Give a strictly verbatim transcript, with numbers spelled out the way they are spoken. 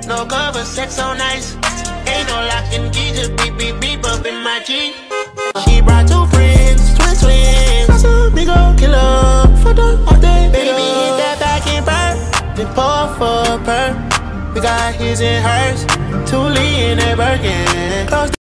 No cover, sex so nice. Ain't no locking key, just beep beep beep up in my G. She brought two friends, twin twins. That's a big old killer for the all day. Baby, hit that back and burn, then pour for a perk. We got his and hers, Thule in that Birkin. Close